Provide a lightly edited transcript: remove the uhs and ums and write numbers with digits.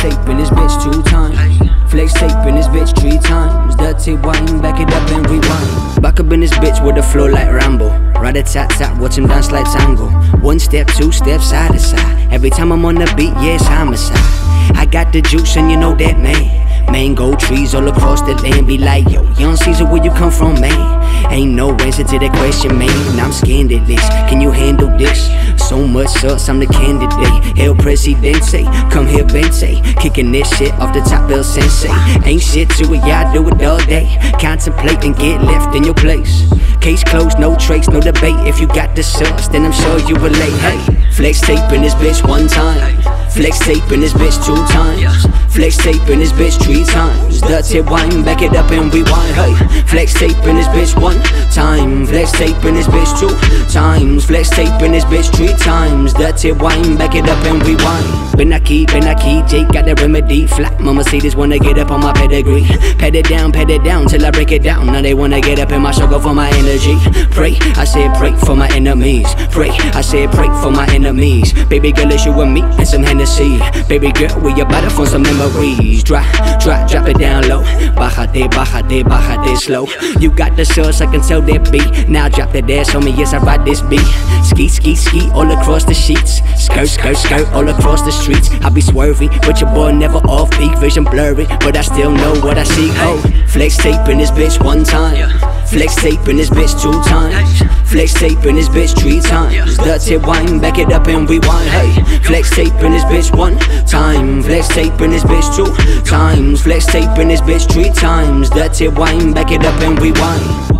tape in this bitch 2 times. Flex tape in this bitch 3 times. Dirty wine, back it up and rewind. Back up in this bitch with the flow like Rambo. Ride a tat-tat, watch him dance like tango. 1 step, 2 steps, side to side. Every time I'm on the beat, yeah, it's homicide. I got the juice and you know that, man. Mango trees all across the land. Be like, yo, young Caesar, where you come from, man? Ain't no answer to that question, man. I'm scandalous, can you handle this? So much sauce, I'm the candidate. El Presidente, come here, Bente. Kicking this shit off the top, El Sensei. Ain't shit to it, yeah, I do it all day. Contemplate and get left in your place. Case closed, no trace, no debate. If you got the sauce, then I'm sure you relate. Hey, flex tape in this bitch 1 time. Flex tape in this bitch 2 times. Flex tape in this bitch 3 times. Dirty wine, back it up and rewind. Hey, flex tape in this bitch 1 time. Flex tape in this bitch 2 times. Flex tape in this bitch 3 times. Dirty wine, back it up and rewind. Been a key, Jake got the remedy. Flat mama say this wanna get up on my pedigree. Pet it down till I break it down. Now they wanna get up in my struggle for my energy. Pray, I said pray for my enemies. Pray, I said pray for my enemies. Baby girl, it's you and me and some Hennessy. Baby girl, we about to find some memories. Drop it down low. Bajate slow. You got the sauce, I can tell that beat. Now drop that ass on me, yes I ride this beat. Ski all across the sheets. Skirt all across the streets. I be swerving, but your boy never off peak. Vision blurry, but I still know what I see. Oh, flex tape in this bitch 1 time. Flex tape in this bitch 2 times. Flex tape in this bitch 3 times. Dirty wine, back it up and rewind. Hey, flex tape in this bitch 1 time. Flex tape in this bitch 2 times. Flex tape in this bitch 3 times. Dirty wine, back it up and rewind.